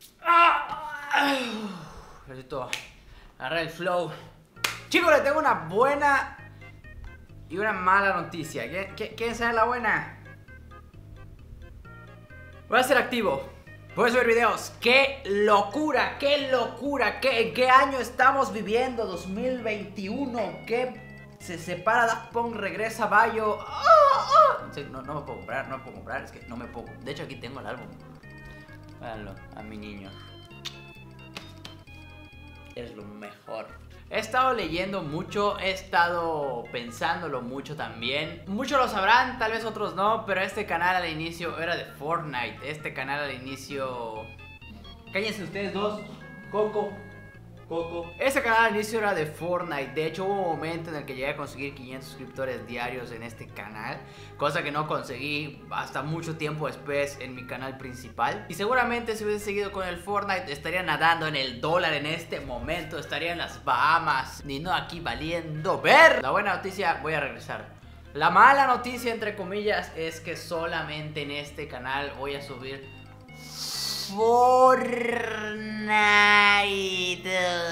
Necesito agarrar el flow. Chicos, les tengo una buena y una mala noticia. ¿Quién sabe la buena? Voy a ser activo. Voy a subir videos. ¡Qué locura! ¡Qué locura! ¿En qué año estamos viviendo? 2021. ¿Qué? Se separa Daft Punk, regresa Bayo. Sí, no me puedo comprar, es que no me puedo. De hecho aquí tengo el álbum. Véanlo, a mi niño. Es lo mejor. He estado leyendo mucho, he estado pensándolo mucho también. Muchos lo sabrán, tal vez otros no, pero este canal al inicio era de Fortnite. Este canal al inicio... Cállense ustedes dos. Coco. Este canal al inicio era de Fortnite. De hecho hubo un momento en el que llegué a conseguir 500 suscriptores diarios en este canal, cosa que no conseguí hasta mucho tiempo después en mi canal principal. Y seguramente si hubiese seguido con el Fortnite estaría nadando en el dólar en este momento, estaría en las Bahamas, ni no aquí valiendo ver. La buena noticia, voy a regresar. La mala noticia, entre comillas, es que solamente en este canal voy a subir Fortnite.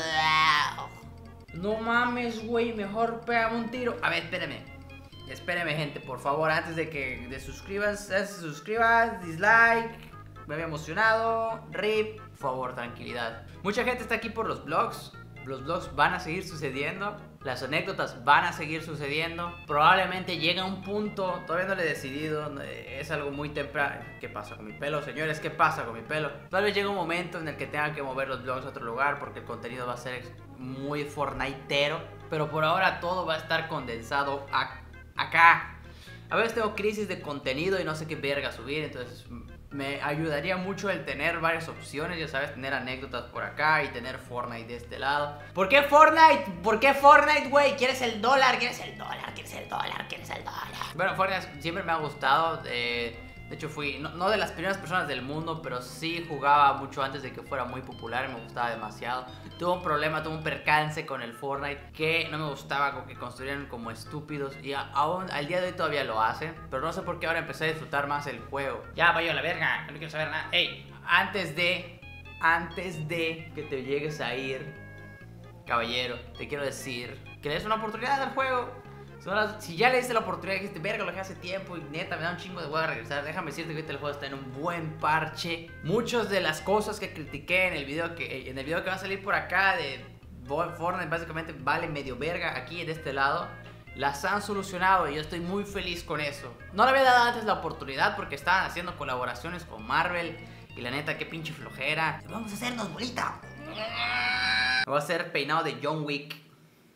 No mames, güey, mejor pégame un tiro. A ver, espérame, gente, por favor, antes de que se suscriban, dislike. Me había emocionado. RIP, por favor, tranquilidad. Mucha gente está aquí por los vlogs. Los vlogs van a seguir sucediendo. Las anécdotas van a seguir sucediendo. Probablemente llega un punto, todavía no lo he decidido, es algo muy temprano. ¿Qué pasa con mi pelo, señores? ¿Qué pasa con mi pelo? Tal vez llegue un momento en el que tenga que mover los vlogs a otro lugar porque el contenido va a ser muy fortniteero. Pero por ahora todo va a estar condensado acá. A veces tengo crisis de contenido y no sé qué verga subir, entonces me ayudaría mucho el tener varias opciones, ya sabes, tener anécdotas por acá y tener Fortnite de este lado. ¿Por qué Fortnite? ¿Por qué Fortnite, güey? ¿Quieres el dólar? ¿Quieres el dólar? ¿Quieres el dólar? ¿Quieres el dólar? Bueno, Fortnite siempre me ha gustado. De hecho fui, no de las primeras personas del mundo, pero sí jugaba mucho antes de que fuera muy popular y me gustaba demasiado. Tuve un percance con el Fortnite que no me gustaba, que construían como estúpidos y aún al día de hoy todavía lo hacen, pero no sé por qué ahora empecé a disfrutar más el juego. Ya, vaya a la verga, no quiero saber nada. Ey, antes de que te llegues a ir, caballero, te quiero decir que le des una oportunidad al juego. Si ya le diste la oportunidad y dijiste, verga, lo dejé hace tiempo y neta me da un chingo de hueá regresar, déjame decirte que ahorita el juego está en un buen parche. Muchas de las cosas que critiqué en el video que va a salir por acá de Fortnite básicamente vale medio verga aquí de este lado, las han solucionado y yo estoy muy feliz con eso. No le había dado antes la oportunidad porque estaban haciendo colaboraciones con Marvel y la neta, qué pinche flojera. Vamos a hacernos bolita. Me voy a hacer peinado de John Wick.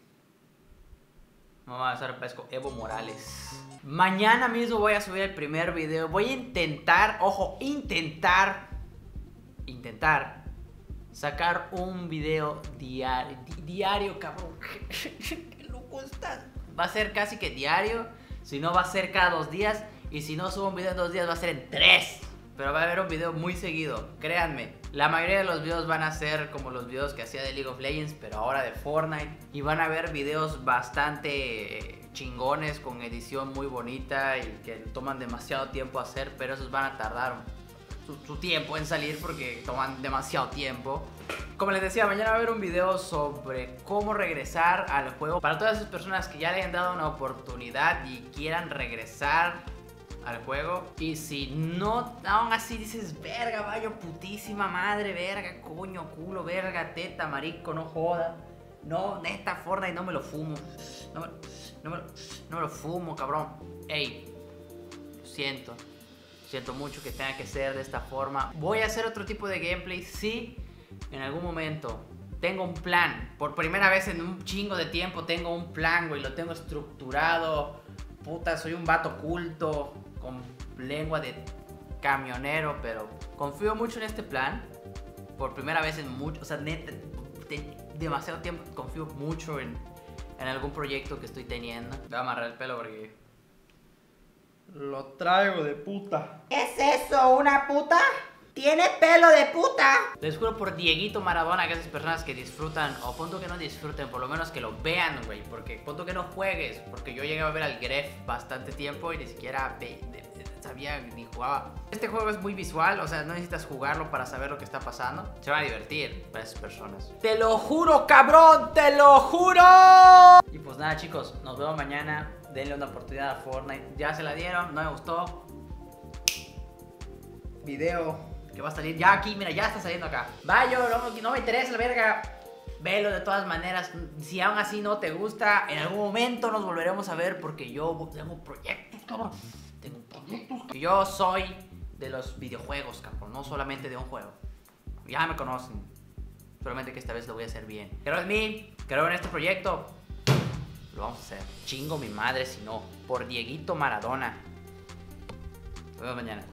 Vamos a hacer parezco Evo Morales. Mañana mismo voy a subir el primer video. Voy a intentar, ojo, intentar sacar un video diario, cabrón. Qué loco estás. Va a ser casi que diario. Si no, va a ser cada 2 días. Y si no subo un video en 2 días, va a ser en 3. Pero va a haber un video muy seguido, créanme. La mayoría de los videos van a ser como los videos que hacía de League of Legends, pero ahora de Fortnite. Y van a haber videos bastante chingones, con edición muy bonita y que toman demasiado tiempo hacer, pero esos van a tardar su tiempo en salir porque toman demasiado tiempo. Como les decía, mañana va a haber un video sobre cómo regresar al juego. Para todas esas personas que ya le hayan dado una oportunidad y quieran regresar al juego. Y si no, aún así dices, verga, vaya putísima madre, verga, coño, culo, verga, teta, marico, no joda. No, neta, Fortnite no me lo fumo. No me lo fumo, cabrón. Ey, lo siento. Siento mucho que tenga que ser de esta forma. Voy a hacer otro tipo de gameplay, sí, en algún momento. Tengo un plan. Por primera vez en un chingo de tiempo tengo un plan, güey. Lo tengo estructurado. Puta, soy un vato culto con lengua de camionero, pero confío mucho en este plan. Por primera vez en mucho, o sea, neta, demasiado tiempo confío mucho en algún proyecto que estoy teniendo. Voy a amarrar el pelo porque lo traigo de puta. ¿Es eso, una puta? ¡Tiene pelo de puta! Les juro por Dieguito Maradona que esas personas que disfrutan, o punto que no disfruten, por lo menos que lo vean, güey. Porque punto que no juegues, porque yo llegué a ver al Gref bastante tiempo y ni siquiera sabía ni jugaba. Este juego es muy visual, o sea, no necesitas jugarlo para saber lo que está pasando. Se van a divertir para esas personas. ¡Te lo juro, cabrón! ¡Te lo juro! Y pues nada, chicos, nos vemos mañana. Denle una oportunidad a Fortnite. Ya se la dieron, no me gustó. Video que va a salir ya aquí, mira, ya está saliendo acá. Vaya, no me interesa la verga. Velo de todas maneras. Si aún así no te gusta, en algún momento nos volveremos a ver porque yo tengo proyectos, cabrón. Tengo proyectos. Yo soy de los videojuegos, cabrón, no solamente de un juego. Ya me conocen. Solamente que esta vez lo voy a hacer bien. Creo en mí, creo en este proyecto. Lo vamos a hacer. Chingo mi madre si no. Por Dieguito Maradona. Nos vemos mañana.